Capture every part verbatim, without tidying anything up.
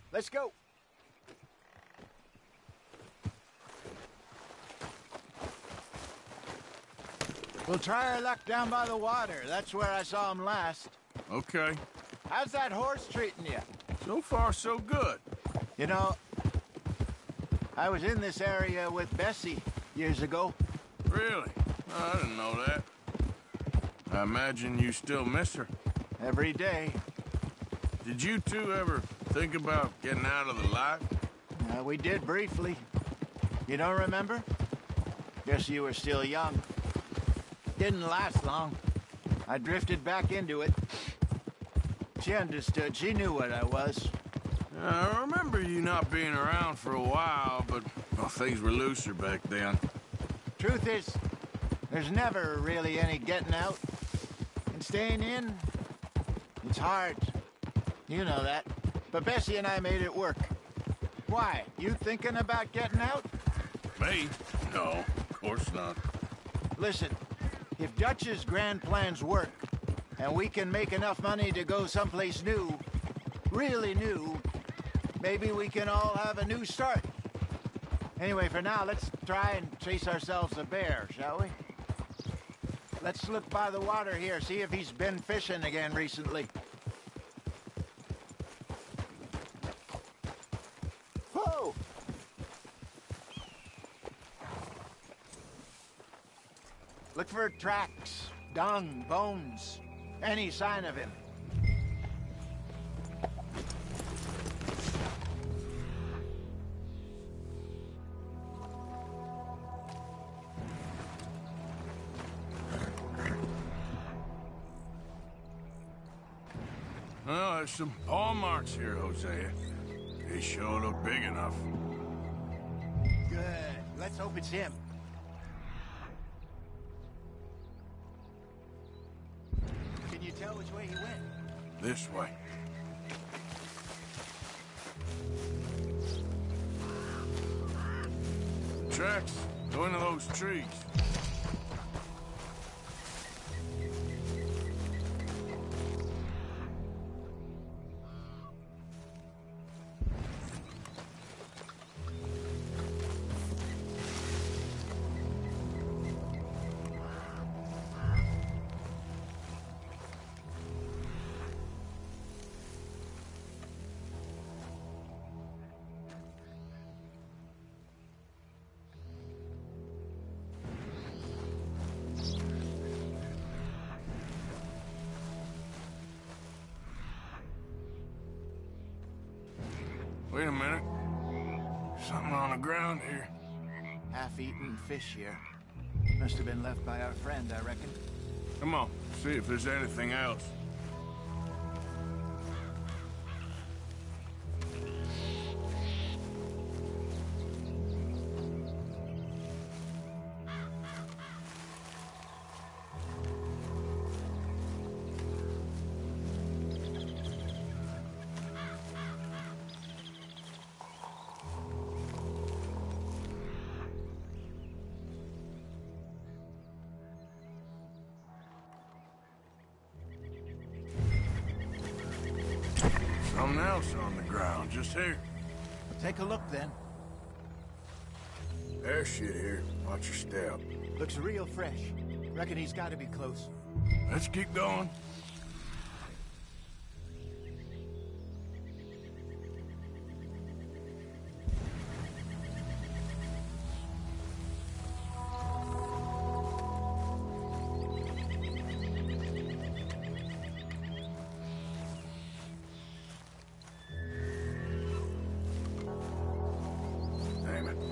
Let's go. We'll try our luck down by the water. That's where I saw him last. Okay. How's that horse treating you? So far, so good. You know, I was in this area with Bessie years ago. Really? Oh, I didn't know that. I imagine you still miss her. Every day. Did you two ever think about getting out of the light? Uh, we did briefly. You don't remember? Guess you were still young. Didn't last long. I drifted back into it. She understood. She knew what I was. I remember you not being around for a while, but well, things were looser back then. Truth is, there's never really any getting out. And staying in, it's hard. You know that. But Bessie and I made it work. Why? You thinking about getting out? Me? No, of course not. Listen, if Dutch's grand plans work, and we can make enough money to go someplace new, really new, maybe we can all have a new start. Anyway, for now, let's try and chase ourselves a bear, shall we? Let's look by the water here, see if he's been fishing again recently. Whoa! Look for tracks, dung, bones, any sign of him. Well, there's some paw marks here, Hosea. They sure look big enough. Good. Let's hope it's him. Can you tell which way he went? This way. Tracks go into those trees. Wait a minute. Something on the ground here. Half-eaten fish here. Must have been left by our friend, I reckon. Come on, see if there's anything else. Something else on the ground, just here. Take a look, then. There's shit here. Watch your step. Looks real fresh. Reckon he's got to be close. Let's keep going. Damn it.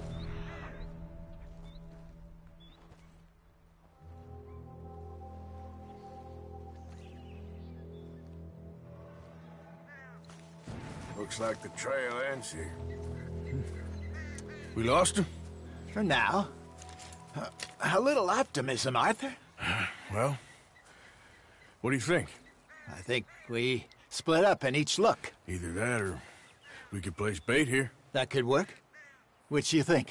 Looks like the trail ends here. We lost him? For now. Uh, a little optimism, Arthur. Well, what do you think? I think we split up and each look. Either that or we could place bait here. That could work. Which you think?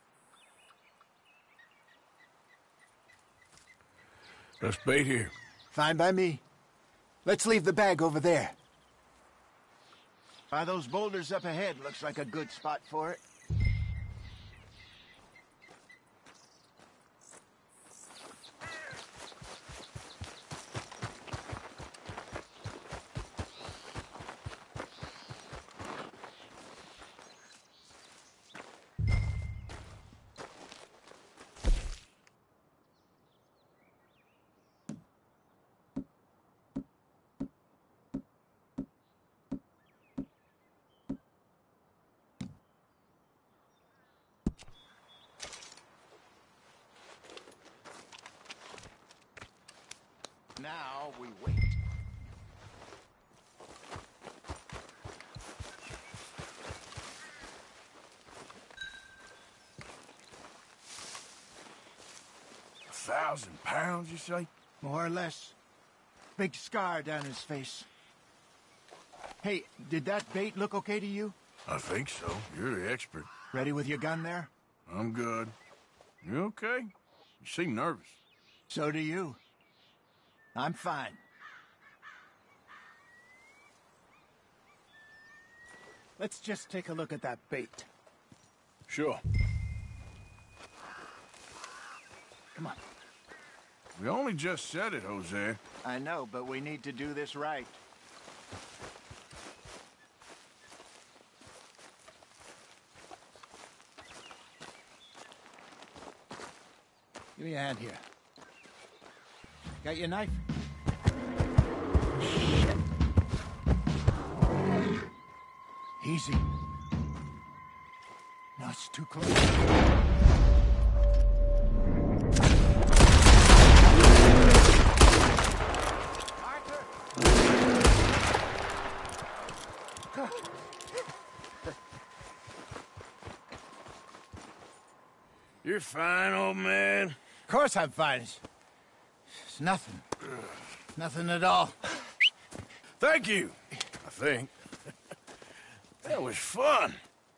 Let's bait here. Fine by me. Let's leave the bag over there. By those boulders up ahead, looks like a good spot for it. Now we wait. A thousand pounds, you say? More or less. Big scar down his face. Hey, did that bait look okay to you? I think so. You're the expert. Ready with your gun there? I'm good. You okay? You seem nervous. So do you. I'm fine. Let's just take a look at that bait. Sure. Come on. We only just said it, Jose. I know, but we need to do this right. Give me a hand here. Got your knife? Shit. Easy. No, it's too close. Arthur! You're fine, old man. Of course I'm fine. It's, it's nothing. Nothing at all. Thank you, I think. That was fun.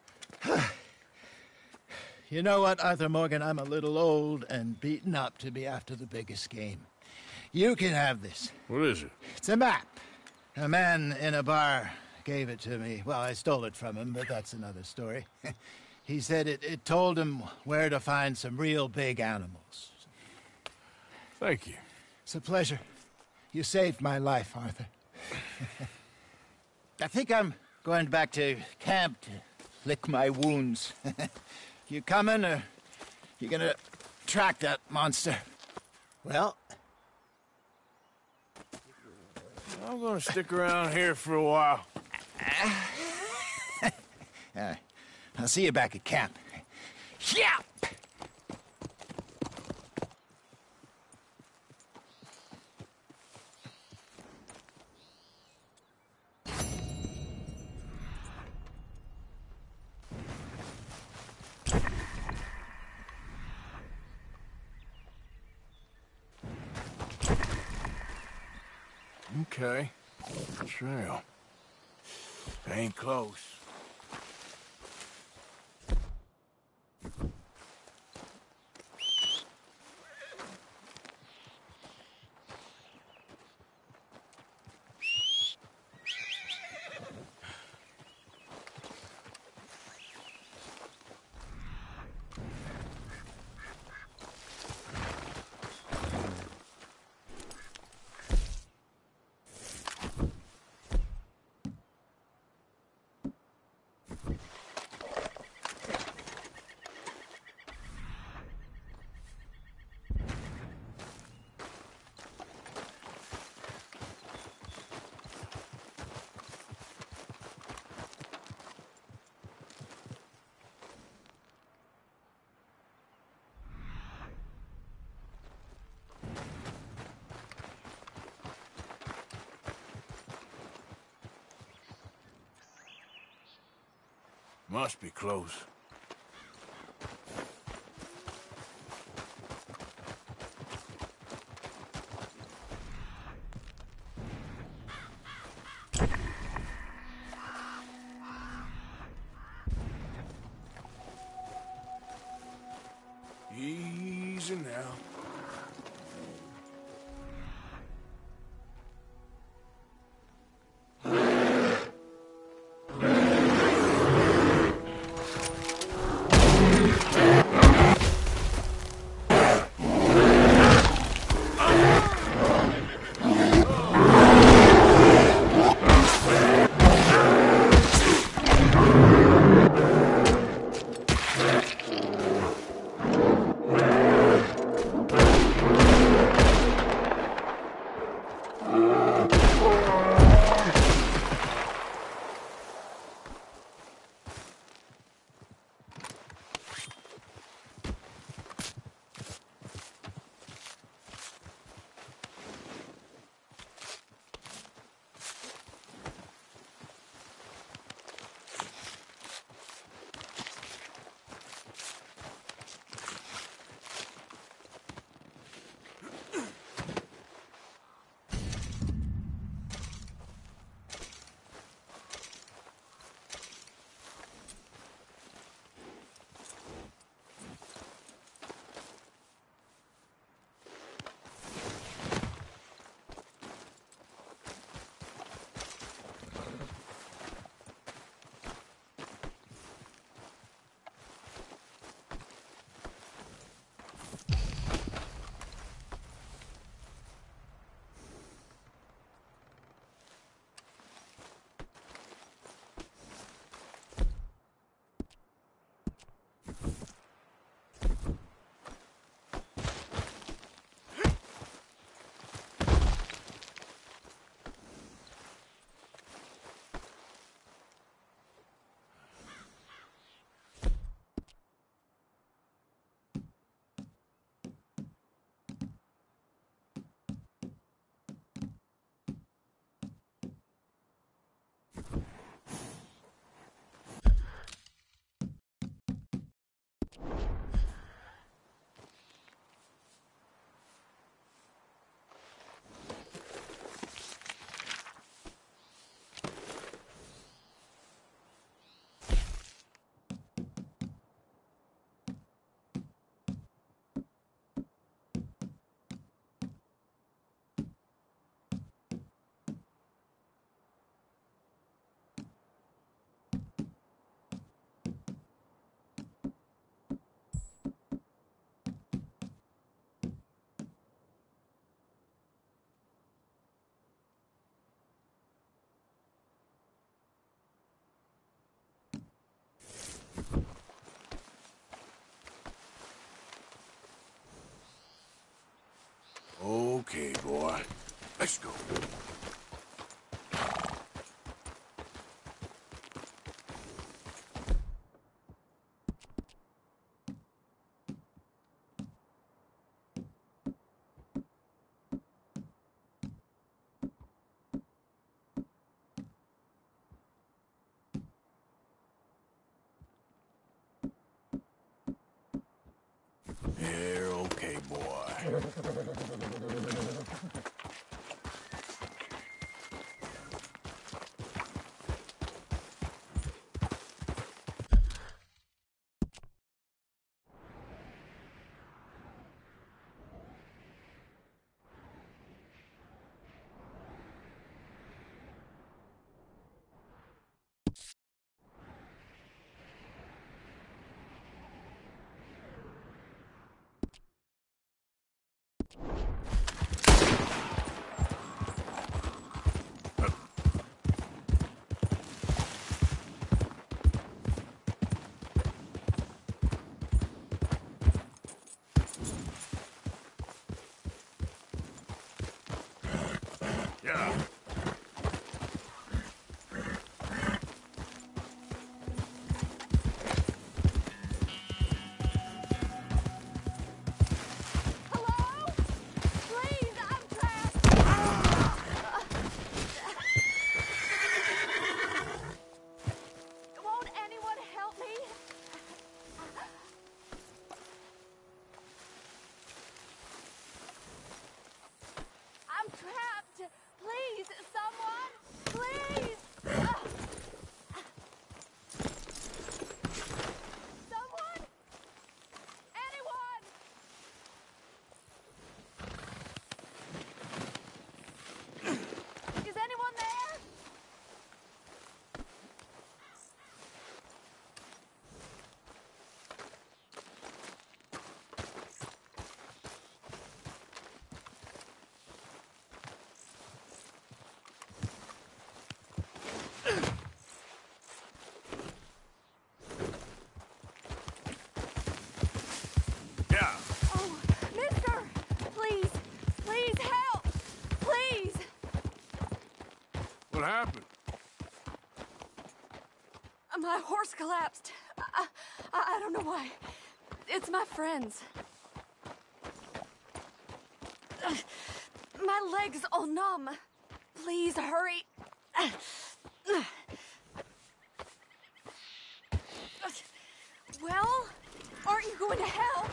You know what, Arthur Morgan? I'm a little old and beaten up to be after the biggest game. You can have this. What is it? It's a map. A man in a bar gave it to me. Well, I stole it from him, but that's another story. He said it, it told him where to find some real big animals. Thank you. It's a pleasure. You saved my life, Arthur. I think I'm going back to camp to lick my wounds. You coming, or you gonna track that monster? Well, I'm gonna stick around here for a while. all right. I'll see you back at camp. Yeah! Okay. Trail. Ain't close. Must be close. Easy now. Okay, boy. Let's go. Here, okay, boy. Yeah. Hello? Please, I'm trapped. Won't anyone help me? I'm trapped. Please, someone. Please. Someone. Anyone. Is anyone there? Yeah. Oh, mister! Please, please help! Please! What happened? My horse collapsed. I, I, I don't know why. It's my friends. Ugh, my legs all numb. Please hurry. Ugh. Well, aren't you going to help?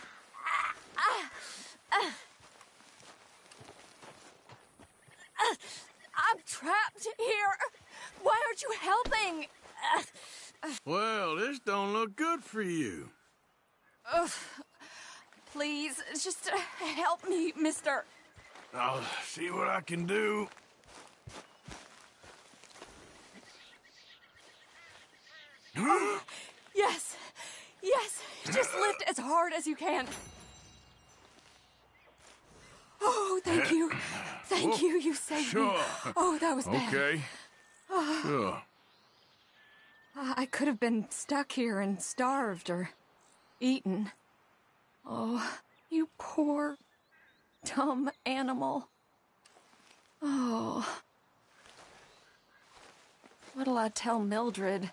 I'm trapped here. Why aren't you helping? Well, this don't look good for you. Ugh. Please, just uh, help me, mister. I'll see what I can do. Yes, yes, just lift as hard as you can. Oh, thank you. Thank you, you saved Sure. me. Oh, that was bad. Okay. Sure. I could have been stuck here and starved or eaten. Oh, you poor, dumb animal. Oh. What'll I tell Mildred?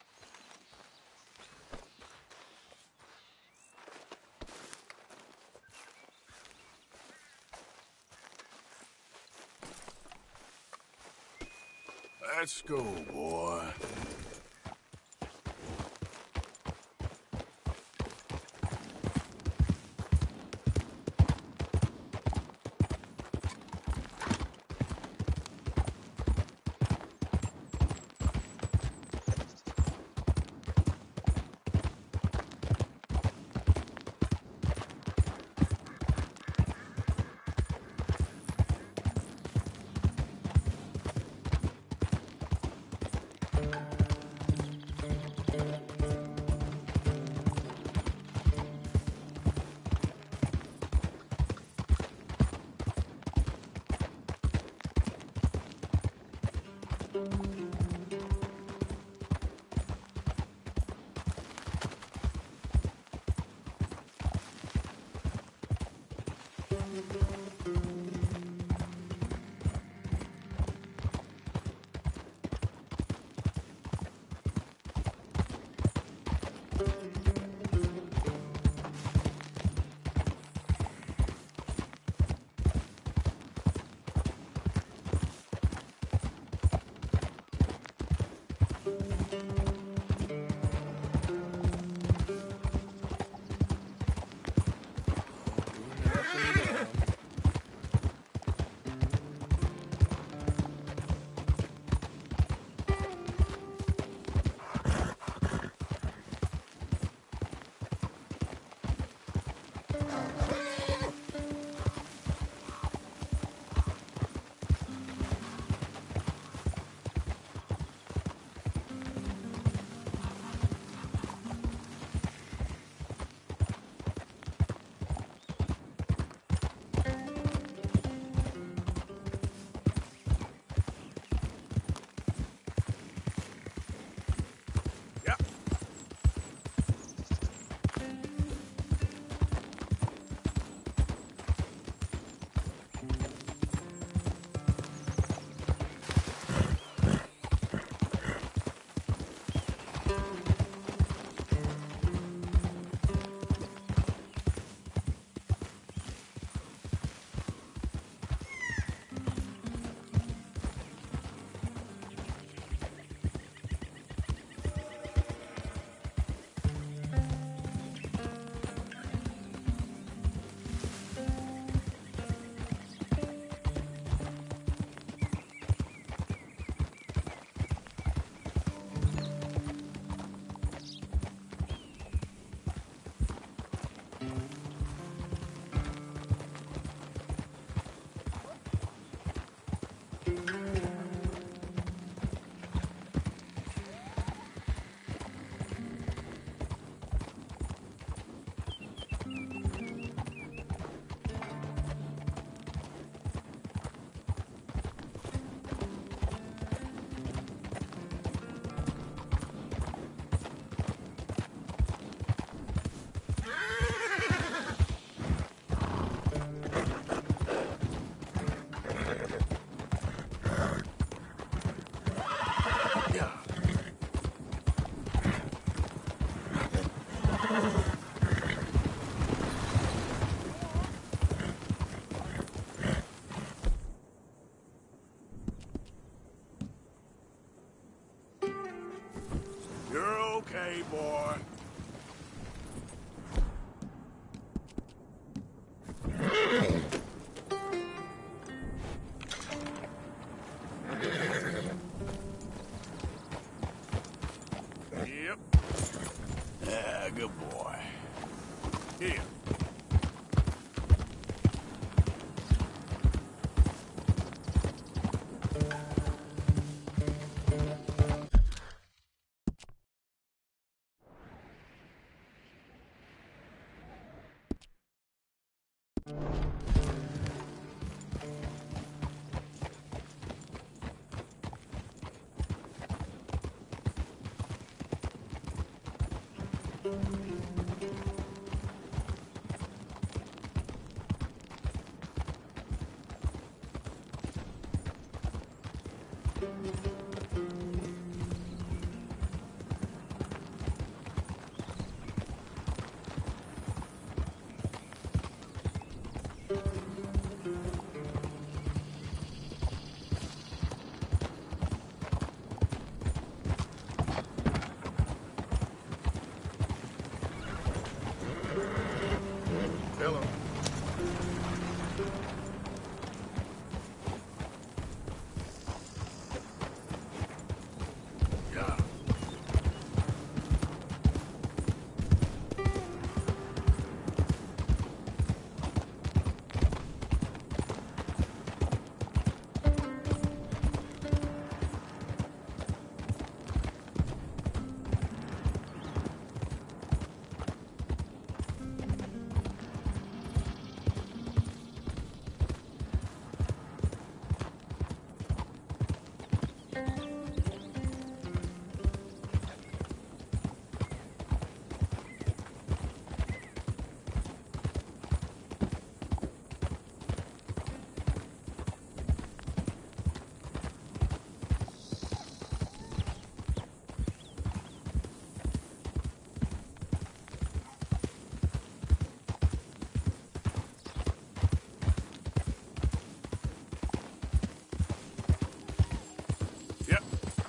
Let's go, boy. You're okay, boy. Yep. Yeah, good boy. Here. Hello. Yeah. Yep.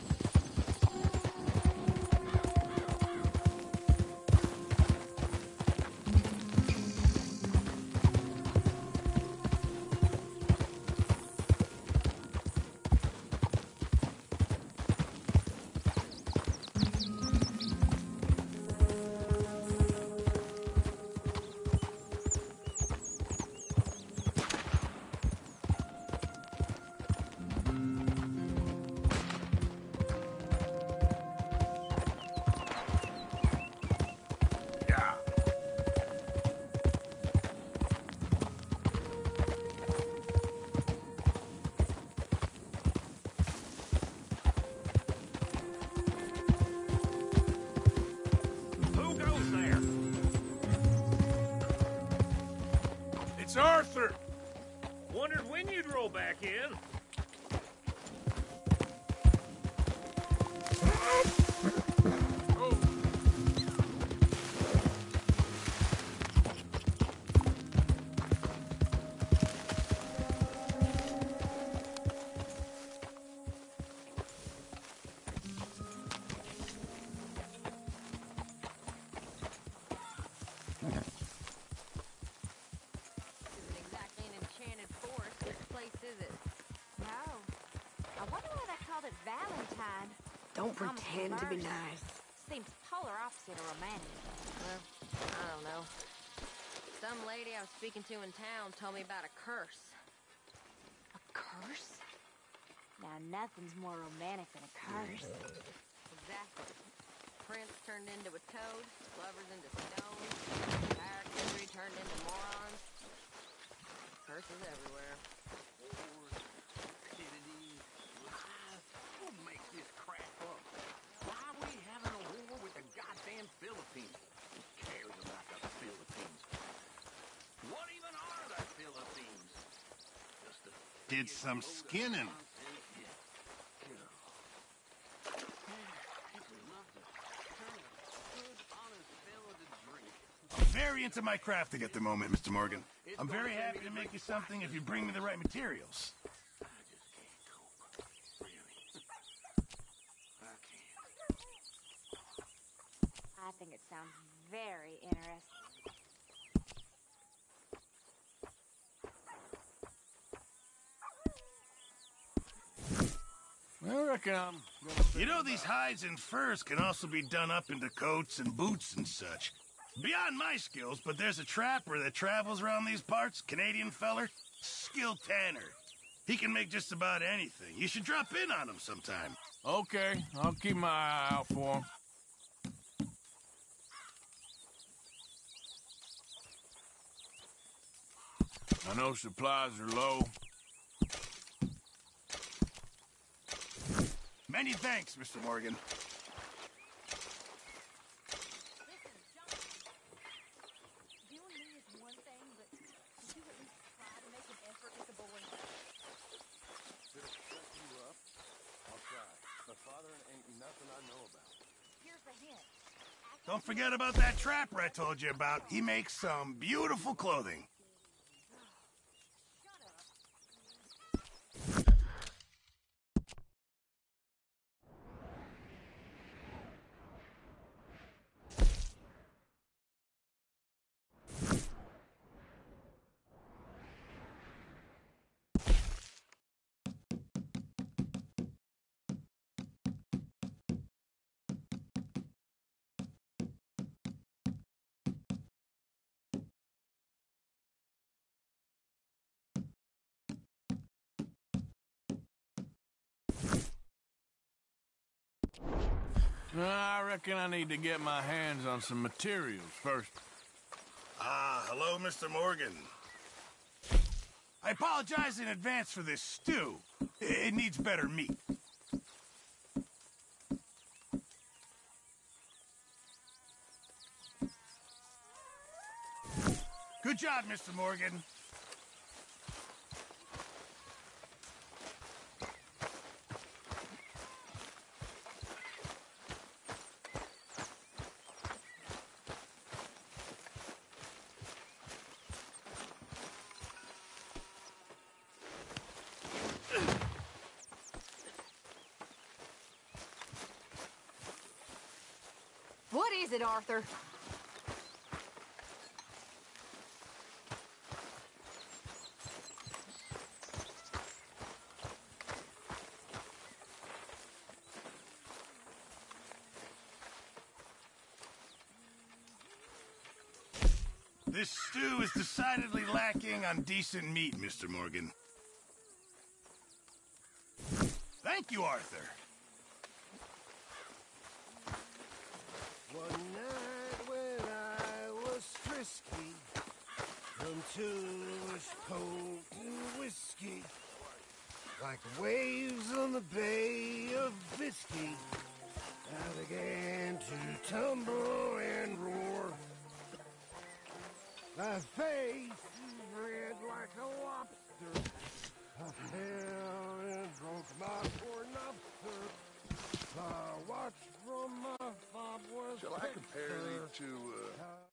Yeah. Who goes there? It's Arthur. Wondered when you'd roll back in. Isn't exactly an enchanted forest. Which place is it? No. I wonder why they called it Valentine. Don't Promise pretend to be first. nice. Seems polar opposite of romantic. Well, I don't know. Some lady I was speaking to in town told me about a curse. A curse? Now, nothing's more romantic than a curse. Exactly. Prince turned into a toad, lovers into stones, entire country turned into morons. Curses everywhere. What makes this crap up? Why are we having a war with the goddamn Philippines? Who cares about the Philippines? What even are the Philippines? Just a Did some skinning. People love to turn a good, honest fella to drink. very into my crafting at the moment, Mister Morgan. I'm very happy to make you something if you bring me the right materials. I just can't cope. Really. I can't. I think it sounds very interesting. I reckon I'm gonna... You know, these hides and furs can also be done up into coats and boots and such. Beyond my skills, but there's a trapper that travels around these parts, Canadian feller, Skill Tanner. He can make just about anything. You should drop in on him sometime. Okay, I'll keep my eye out for him. I know supplies are low. Many thanks, Mister Morgan. Doing me is one thing, but could you at least try to make an effort with the boy? Should have shut you up. I'll try. My father ain't nothing I know about. Here's the hint. Don't forget about that trapper I told you about. He makes some beautiful clothing. I reckon I need to get my hands on some materials first. Ah, hello, Mister Morgan. I apologize in advance for this stew. It needs better meat. Good job, Mister Morgan. What is it, Arthur? This stew is decidedly lacking on decent meat, Mister Morgan. Thank you, Arthur. One night when I was frisky, from tourish potent whiskey, like waves on the Bay of Biscay, I began to tumble and roar. My face is red like a lobster. I fell and broke my poor lobster. I watched from my fob was Shall I compare these two, uh,